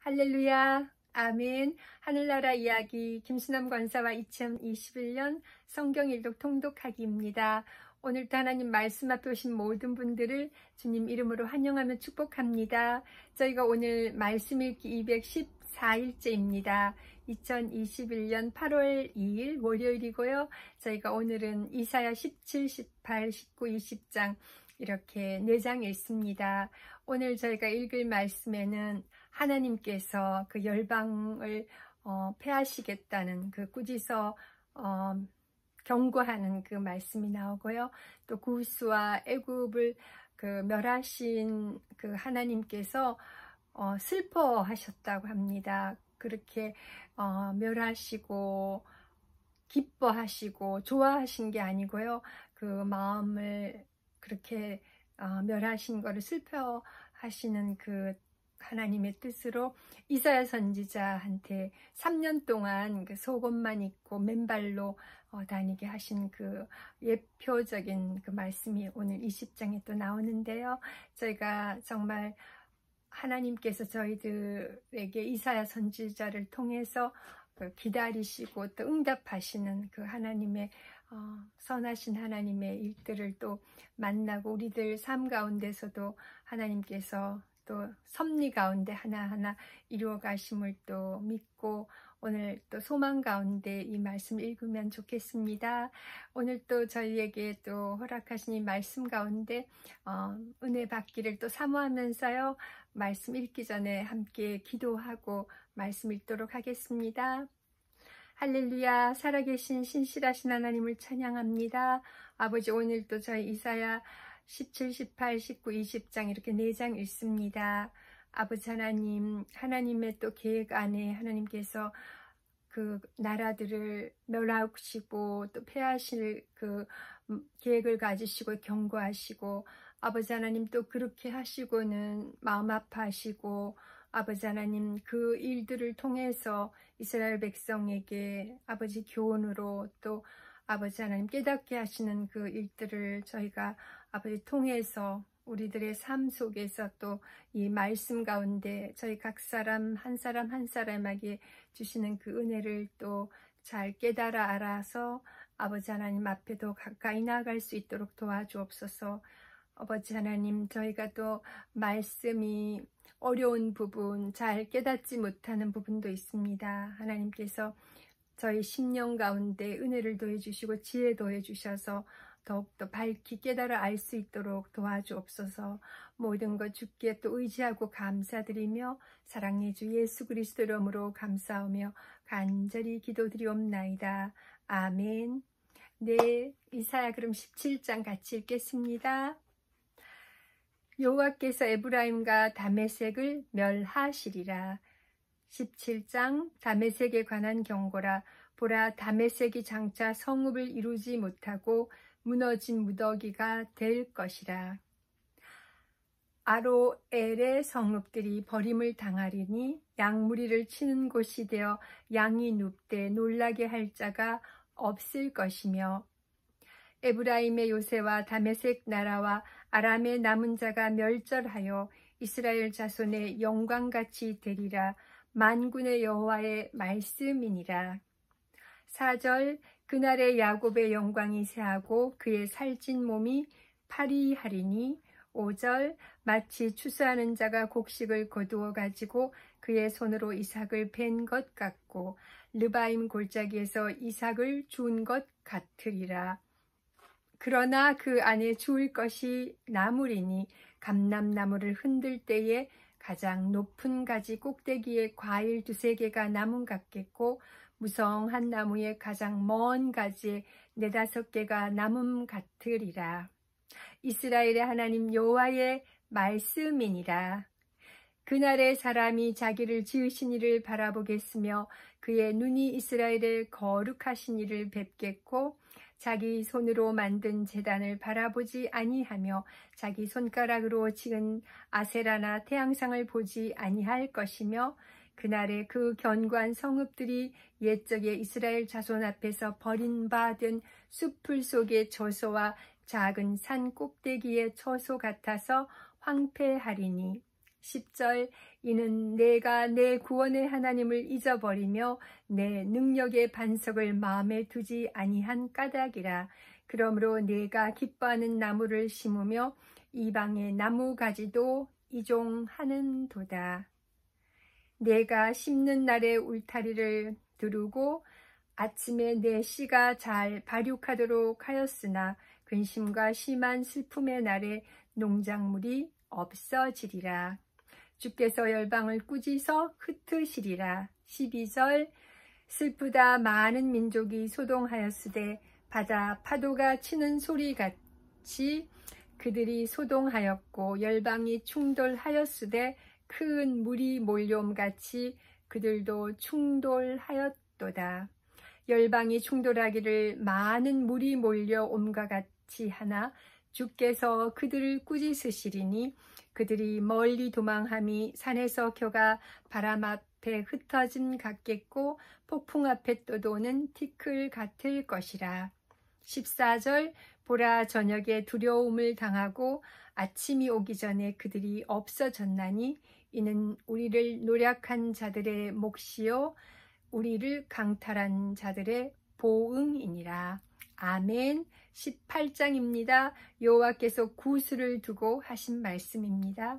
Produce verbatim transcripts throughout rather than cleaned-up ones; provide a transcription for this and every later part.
할렐루야, 아멘. 하늘나라 이야기 김수남 권사와 이천이십일 년 성경 일독 통독하기입니다. 오늘도 하나님 말씀 앞에 오신 모든 분들을 주님 이름으로 환영하며 축복합니다. 저희가 오늘 말씀 읽기 이백십사 일째입니다. 이천이십일 년 팔월 이일 월요일이고요. 저희가 오늘은 이사야 십칠, 십팔, 십구, 이십 장 이렇게 네 장 읽습니다. 오늘 저희가 읽을 말씀에는 하나님께서 그 열방을 어, 패하시겠다는 그 꾸짖어 어, 경고하는 그 말씀이 나오고요. 또 구스와 애굽을 그 멸하신 그 하나님께서 어, 슬퍼하셨다고 합니다. 그렇게 어, 멸하시고 기뻐하시고 좋아하신 게 아니고요. 그 마음을 그렇게 어, 멸하신 거를 슬퍼하시는 그 하나님의 뜻으로 이사야 선지자한테 삼 년 동안 그 속옷만 입고 맨발로 어, 다니게 하신 그 예표적인 그 말씀이 오늘 이십 장에 또 나오는데요. 저희가 정말 하나님께서 저희들에게 이사야 선지자를 통해서 그 기다리시고 또 응답하시는 그 하나님의 어, 선하신 하나님의 일들을 또 만나고 우리들 삶 가운데서도 하나님께서 또 섭리 가운데 하나하나 이루어 가심을 또 믿고 오늘 또 소망 가운데 이 말씀 읽으면 좋겠습니다. 오늘 또 저희에게 또 허락하신 이 말씀 가운데 어, 은혜 받기를 또 사모하면서요. 말씀 읽기 전에 함께 기도하고 말씀 읽도록 하겠습니다. 할렐루야, 살아계신 신실하신 하나님을 찬양합니다. 아버지, 오늘도 저희 이사야 십칠, 십팔, 십구, 이십 장 이렇게 네 장 읽습니다. 아버지 하나님, 하나님의 또 계획 안에 하나님께서 그 나라들을 멸하시고 또 패하실 그 계획을 가지시고 경고하시고 아버지 하나님 또 그렇게 하시고는 마음 아파하시고 아버지 하나님 그 일들을 통해서 이스라엘 백성에게 아버지 교훈으로 또 아버지 하나님 깨닫게 하시는 그 일들을 저희가 아버지 통해서 우리들의 삶 속에서 또 이 말씀 가운데 저희 각 사람 한 사람 한 사람에게 주시는 그 은혜를 또 잘 깨달아 알아서 아버지 하나님 앞에도 가까이 나아갈 수 있도록 도와주옵소서. 아버지 하나님, 저희가 또 말씀이 어려운 부분, 잘 깨닫지 못하는 부분도 있습니다. 하나님께서 저희 심령 가운데 은혜를 더해주시고 지혜 더해주셔서 더욱더 밝히 깨달아 알 수 있도록 도와주옵소서. 모든 것 주께 또 의지하고 감사드리며 사랑의 주 예수 그리스도 이름으로 감사하며 간절히 기도드리옵나이다. 아멘. 네, 이사야 그럼 십칠 장 같이 읽겠습니다. 여호와께서 에브라임과 다메섹을 멸하시리라. 십칠 장 다메섹에 관한 경고라. 보라, 다메섹이 장차 성읍을 이루지 못하고 무너진 무더기가 될 것이라. 아로엘의 성읍들이 버림을 당하리니 양무리를 치는 곳이 되어 양이 눕되 놀라게 할 자가 없을 것이며 에브라임의 요새와 다메섹 나라와 아람의 남은 자가 멸절하여 이스라엘 자손의 영광같이 되리라. 만군의 여호와의 말씀이니라. 사 절 그날의 야곱의 영광이 새하고 그의 살찐 몸이 파리하리니. 오 절 마치 추수하는 자가 곡식을 거두어 가지고 그의 손으로 이삭을 벤 것 같고 르바임 골짜기에서 이삭을 준 것 같으리라. 그러나 그 안에 주울 것이 나물이니 감람나무를 흔들 때에 가장 높은 가지 꼭대기에 과일 두세 개가 나무 같겠고 무성한 나무의 가장 먼 가지에 네다섯 개가 나무 같으리라. 이스라엘의 하나님 여호와의 말씀이니라. 그날에 사람이 자기를 지으신 이를 바라보겠으며 그의 눈이 이스라엘의 거룩하신 이를 뵙겠고 자기 손으로 만든 제단을 바라보지 아니하며 자기 손가락으로 지은 아세라나 태양상을 보지 아니할 것이며 그날에 그 견고한 성읍들이 옛적에 이스라엘 자손 앞에서 버림받은 숲풀 속의 처소와 작은 산 꼭대기의 처소 같아서 황폐하리니. 십 절 이는 내가 내 구원의 하나님을 잊어버리며 내 능력의 반석을 마음에 두지 아니한 까닭이라. 그러므로 내가 기뻐하는 나무를 심으며 이방의 나무 가지도 이종하는도다. 내가 심는 날에 울타리를 두르고 아침에 내 씨가 잘 발육하도록 하였으나 근심과 심한 슬픔의 날에 농작물이 없어지리라. 주께서 열방을 꾸짖어 흩으시리라. 십이 절 슬프다 많은 민족이 소동하였으되 바다 파도가 치는 소리같이 그들이 소동하였고 열방이 충돌하였으되 큰 물이 몰려옴같이 그들도 충돌하였도다. 열방이 충돌하기를 많은 물이 몰려옴과 같이 하나 주께서 그들을 꾸짖으시리니 그들이 멀리 도망함이 산에서 겨가 바람 앞에 흩어짐 같겠고 폭풍 앞에 떠도는 티끌 같을 것이라. 십사 절 보라 저녁에 두려움을 당하고 아침이 오기 전에 그들이 없어졌나니 이는 우리를 노략한 자들의 몫이요 우리를 강탈한 자들의 보응이니라. 아멘. 십팔 장입니다. 여호와께서 구스를 두고 하신 말씀입니다.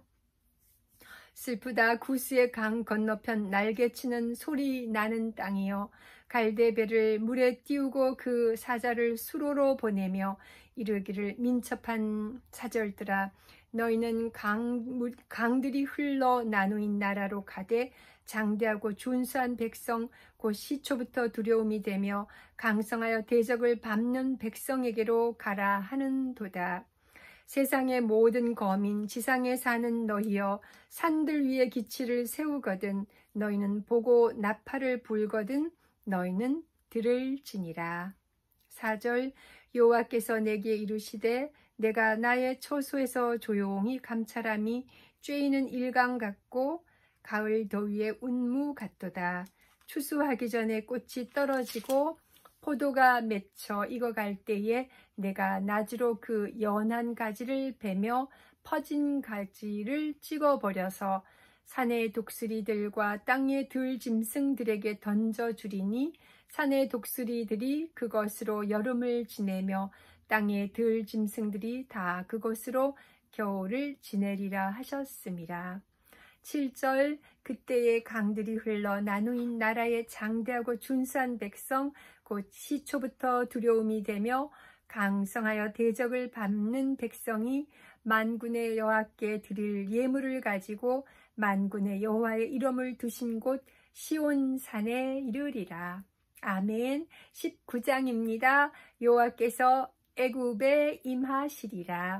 슬프다 구스의 강 건너편 날개치는 소리 나는 땅이여 갈대배를 물에 띄우고 그 사자를 수로로 보내며 이르기를 민첩한 사절들아 너희는 강, 강들이 흘러 나누인 나라로 가되 장대하고 준수한 백성 곧 시초부터 두려움이 되며 강성하여 대적을 밟는 백성에게로 가라 하는도다. 세상의 모든 거민 지상에 사는 너희여 산들 위에 기치를 세우거든 너희는 보고 나팔을 불거든 너희는 들을지니라. 사 절 여호와께서 내게 이르시되 내가 나의 처소에서 조용히 감찰함이 쬐이는 일강 같고 가을 더위의 운무 같도다. 추수하기 전에 꽃이 떨어지고 포도가 맺혀 익어갈 때에 내가 나주로 그 연한 가지를 베며 퍼진 가지를 찍어버려서 산의 독수리들과 땅의 들짐승들에게 던져주리니 산의 독수리들이 그것으로 여름을 지내며 땅의 들짐승들이 다 그것으로 겨울을 지내리라 하셨습니다. 칠 절 그때의 강들이 흘러 나누인 나라의 장대하고 준수한 백성 곧 시초부터 두려움이 되며 강성하여 대적을 밟는 백성이 만군의 여호와께 드릴 예물을 가지고 만군의 여호와의 이름을 두신 곳 시온산에 이르리라. 아멘. 십구 장입니다. 여호와께서 애굽에 임하시리라.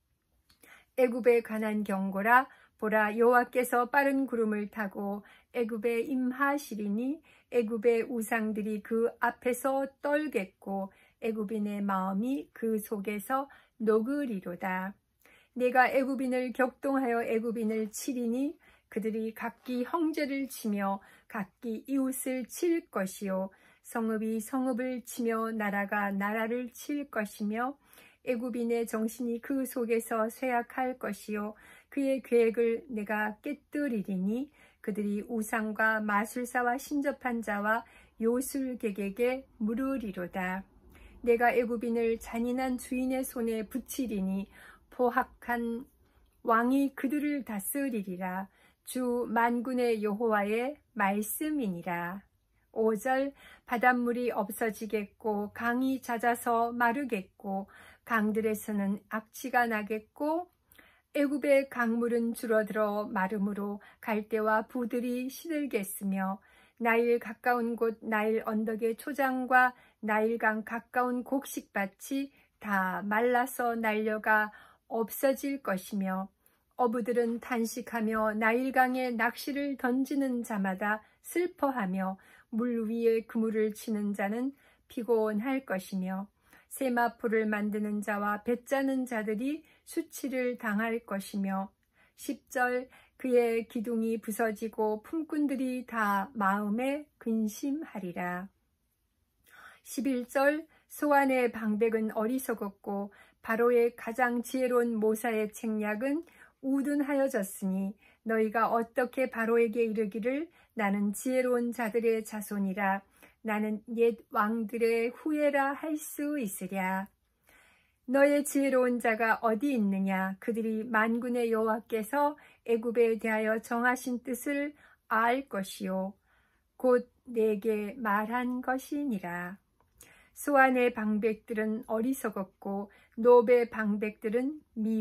애굽에 관한 경고라. 보라 여호와께서 빠른 구름을 타고 애굽에 임하시리니 애굽의 우상들이 그 앞에서 떨겠고 애굽인의 마음이 그 속에서 녹으리로다. 내가 애굽인을 격동하여 애굽인을 치리니 그들이 각기 형제를 치며 각기 이웃을 칠 것이요 성읍이 성읍을 치며 나라가 나라를 칠 것이며 애굽인의 정신이 그 속에서 쇠약할 것이요 그의 계획을 내가 깨뜨리리니 그들이 우상과 마술사와 신접한 자와 요술객에게 물으리로다. 내가 애굽인을 잔인한 주인의 손에 붙이리니 포악한 왕이 그들을 다스리리라. 주 만군의 여호와의 말씀이니라. 오 절 바닷물이 없어지겠고 강이 잦아서 마르겠고 강들에서는 악취가 나겠고 애굽의 강물은 줄어들어 마름으로 갈대와 부들이 시들겠으며 나일 가까운 곳 나일 언덕의 초장과 나일강 가까운 곡식밭이 다 말라서 날려가 없어질 것이며 어부들은 단식하며 나일강에 낚시를 던지는 자마다 슬퍼하며 물 위에 그물을 치는 자는 피곤할 것이며 세마포를 만드는 자와 배 짜는 자들이 수치를 당할 것이며 십 절 그의 기둥이 부서지고 품꾼들이 다 마음에 근심하리라. 십일 절 소안의 방백은 어리석었고 바로의 가장 지혜로운 모사의 책략은 우둔하여졌으니 너희가 어떻게 바로에게 이르기를 나는 지혜로운 자들의 자손이라 나는 옛 왕들의 후예라 할 수 있으랴. 너의 지혜로운 자가 어디 있느냐? 그들이 만군의 여호와께서 애굽에 대하여 정하신 뜻을 알 것이요 곧 내게 말한 것이니라. 소안의 방백들은 어리석었고 노베의 방백들은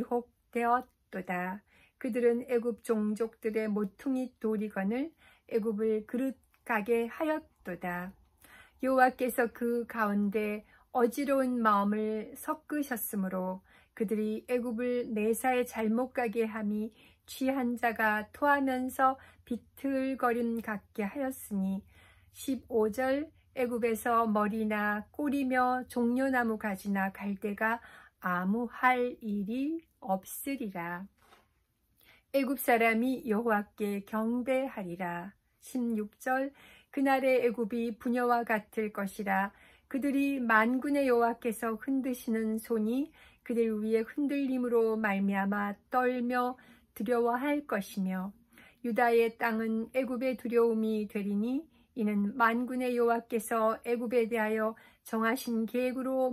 미혹되었도다. 그들은 애굽 종족들의 모퉁이 도리건을 애굽을 그릇가게 하였도다. 여호와께서 그 가운데 어지러운 마음을 섞으셨으므로 그들이 애굽을 매사에 잘못 가게 함이 취한 자가 토하면서 비틀거림 같게 하였으니 십오 절 애굽에서 머리나 꼬리며 종려나무 가지나 갈대가 아무 할 일이 없으리라. 애굽 사람이 여호와께 경배하리라. 십육 절 그날의 애굽이 부녀와 같을 것이라. 그들이 만군의 여호와께서 흔드시는 손이 그들 위에 흔들림으로 말미암아 떨며 두려워할 것이며 유다의 땅은 애굽의 두려움이 되리니 이는 만군의 여호와께서 애굽에 대하여 정하신 계획으로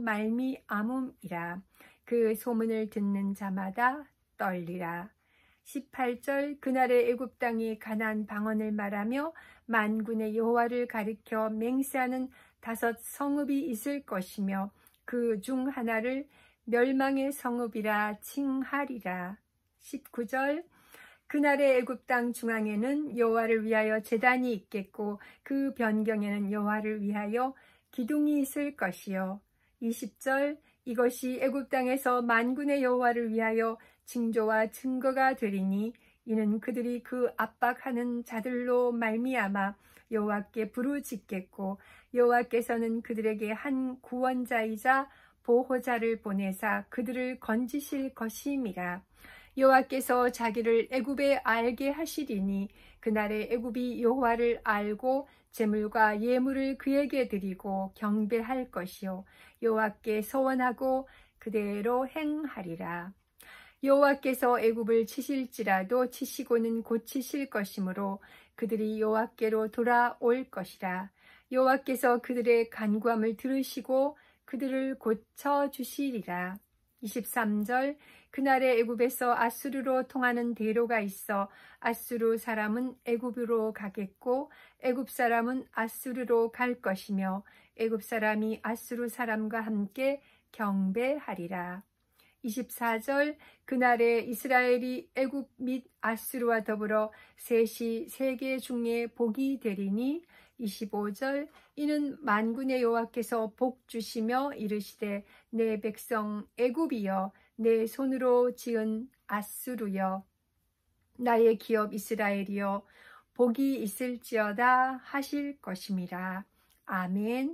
말미암음이라. 그 소문을 듣는 자마다 떨리라. 십팔 절 그날의 애굽 땅이 가나안 방언을 말하며 만군의 여호와를 가리켜 맹세하는 다섯 성읍이 있을 것이며 그 중 하나를 멸망의 성읍이라 칭하리라. 십구 절 그날의 애굽 땅 중앙에는 여호와를 위하여 제단이 있겠고 그 변경에는 여호와를 위하여 기둥이 있을 것이요. 이십 절 이것이 애굽 땅에서 만군의 여호와를 위하여 징조와 증거가 되리니 이는 그들이 그 압박하는 자들로 말미암아 여호와께 부르짖겠고 여호와께서는 그들에게 한 구원자이자 보호자를 보내사 그들을 건지실 것임이라. 여호와께서 자기를 애굽에 알게 하시리니 그날에 애굽이 여호와를 알고 제물과 예물을 그에게 드리고 경배할 것이요 여호와께 서원하고 그대로 행하리라. 여호와께서 애굽을 치실지라도 치시고는 고치실 것이므로 그들이 여호와께로 돌아올 것이라. 여호와께서 그들의 간구함을 들으시고 그들을 고쳐주시리라. 이십삼 절 그날에 애굽에서 아수르로 통하는 대로가 있어 아수르 사람은 애굽으로 가겠고 애굽 사람은 아수르로 갈 것이며 애굽 사람이 아수르 사람과 함께 경배하리라. 이십사 절 그날에 이스라엘이 애굽 및 아수르와 더불어 셋이 세계 중에 복이 되리니 이십오 절 이는 만군의 여호와께서 복 주시며 이르시되 내 백성 애굽이여 내 손으로 지은 아수르여 나의 기업 이스라엘이여 복이 있을지어다 하실 것임이라. 아멘.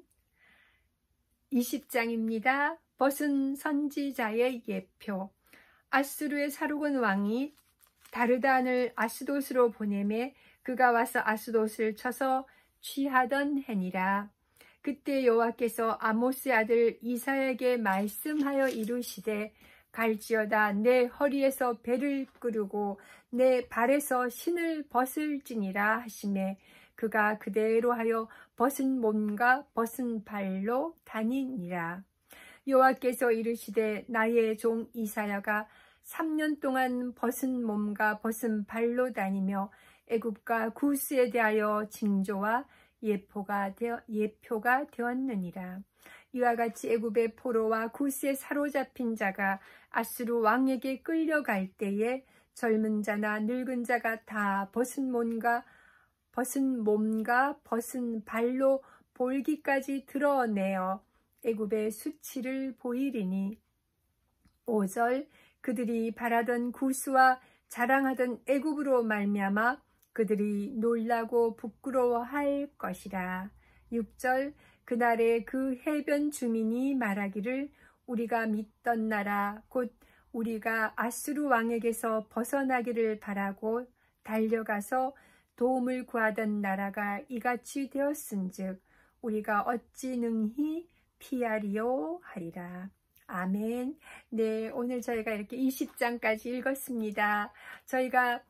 이십 장입니다. 벗은 선지자의 예표. 아수르의 사르곤 왕이 다르단을 아스돗으로 보내매 그가 와서 아스돗을 쳐서 취하던 해니라. 그때 여호와께서 아모스의 아들 이사야에게 말씀하여 이르시되 갈지어다 내 허리에서 배를 끄르고 내 발에서 신을 벗을지니라 하시매 그가 그대로 하여 벗은 몸과 벗은 발로 다니니라. 여호와께서 이르시되 나의 종 이사야가 삼 년 동안 벗은 몸과 벗은 발로 다니며 애굽과 구스에 대하여 징조와 예표가 되어 예표가 되었느니라. 이와 같이 애굽의 포로와 구스에 사로잡힌 자가 아수르 왕에게 끌려갈 때에 젊은 자나 늙은 자가 다 벗은 몸과 벗은 몸과 벗은 발로 볼기까지 드러내어 애굽의 수치를 보이리니 오 절 그들이 바라던 구스와 자랑하던 애굽으로 말미암아 그들이 놀라고 부끄러워할 것이라. 육 절 그날에 그 해변 주민이 말하기를 우리가 믿던 나라 곧 우리가 아수르 왕에게서 벗어나기를 바라고 달려가서 도움을 구하던 나라가 이같이 되었은즉 우리가 어찌 능히 피하리요 하리라. 아멘. 네, 오늘 저희가 이렇게 이십 장까지 읽었습니다. 저희가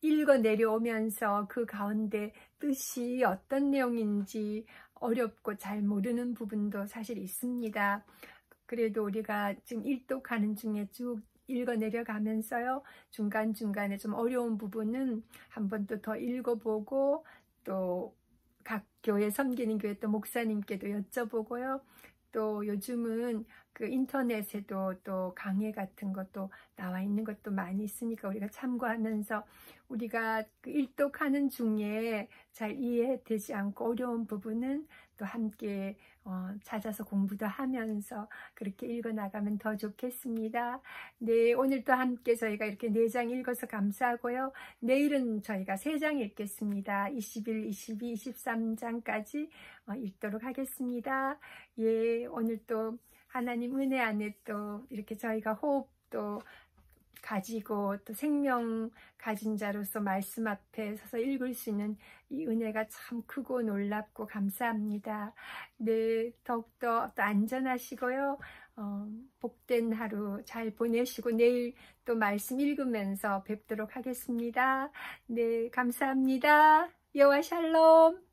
읽어 내려오면서 그 가운데 뜻이 어떤 내용인지 어렵고 잘 모르는 부분도 사실 있습니다. 그래도 우리가 지금 일독하는 중에 쭉 읽어 내려가면서요, 중간중간에 좀 어려운 부분은 한 번 또 더 읽어보고, 또 각 교회 섬기는 교회 또 목사님께도 여쭤보고요. 또 요즘은 그 인터넷에도 또 강의 같은 것도 나와 있는 것도 많이 있으니까 우리가 참고하면서 우리가 그 일독하는 중에 잘 이해되지 않고 어려운 부분은 또 함께 어, 찾아서 공부도 하면서 그렇게 읽어나가면 더 좋겠습니다. 네, 오늘도 함께 저희가 이렇게 네 장 읽어서 감사하고요. 내일은 저희가 세 장 읽겠습니다. 이십일, 이십이, 이십삼 장까지 어, 읽도록 하겠습니다. 예, 오늘 또 하나님 은혜 안에 또 이렇게 저희가 호흡도 가지고 또 생명 가진 자로서 말씀 앞에 서서 읽을 수 있는 이 은혜가 참 크고 놀랍고 감사합니다. 네, 더욱더 또 안전하시고요. 어, 복된 하루 잘 보내시고 내일 또 말씀 읽으면서 뵙도록 하겠습니다. 네, 감사합니다. 여호와 샬롬.